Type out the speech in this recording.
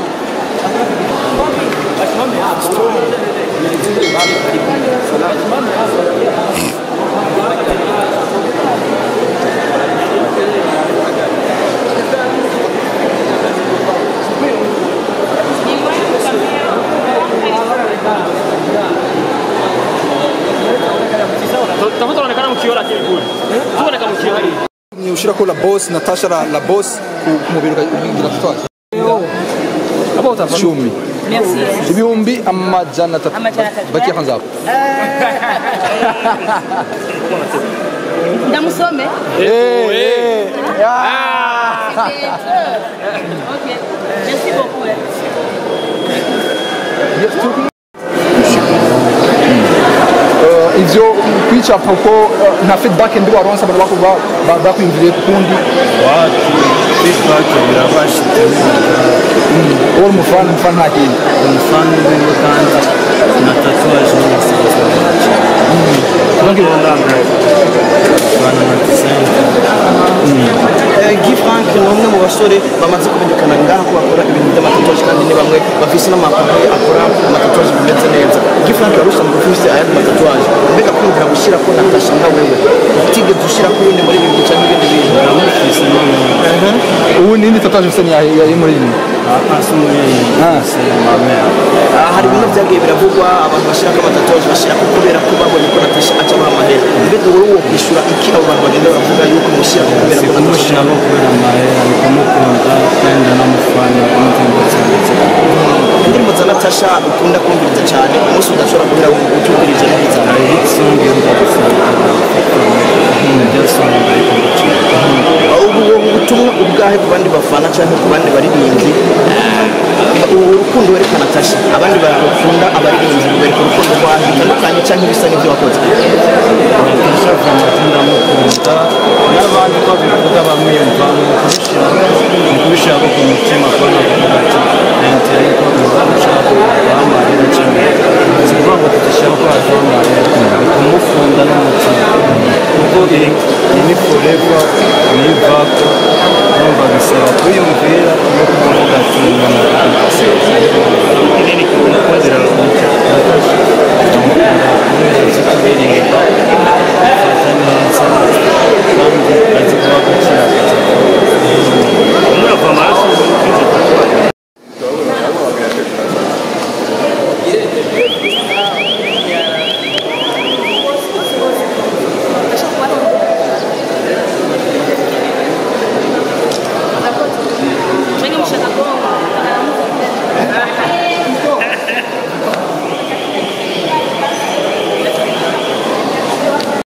Ushira ko la boss Natasha la boss kumubiri ugira twaje. Abota Shumi. Merci. Ibihumbi amajana 3. Baki kwanza hapo. Ndamusome? OK. Merci beaucoup. Ivyo kwica poko na feedback ndi waronsa bari bakwinjiriye kundi watu feedback birabashite all mufana haki umufana ngo kandi na tatuage ni sasa ngi ndanga bana na tsenge Frank ni umwe mu basore bamaze kumenyekana ngaha ko bakora ibintu by'amatatuage kandi ni bamwe bafise n'amapapa akora amatatuage bimeze neza Frank yarusha mu kufise aya matatuage mbega kwinjira gushira ko Natasha nka wewe utige dushira ko yindi muri ibintu cyangwa ibindi bintu namufise ubu nindi tatuage ufite ya muri ni hari ibintu byagiye biravugwa abantu bashira ko amatatuage bashira ko kubera ko babonye ko Natasha aca amahera mbega wowe wo kwishura iki abo bantu bagenda bavuga yuko mushira ko kubera ko mushira ko kubera amahera nikumukunda kandi namufana umutembo cyane indirimbo za Natasha ukunda kumviriza cyane umunsi udashobora kugira ngo utumvirize neza ubutumwa ubwahe ku bandi bafana cyangwa ku bandi baririmbyi urukundo werekana Natasha abandi bakunda abaririmbyi bereka urukundo rwawe bitandukanye cyangwa ibisa n'ibyo wakoze ndamukunda n'abandi ko bikunda bamwiyumva kubishira ko ku mutima ko nakuvuga ati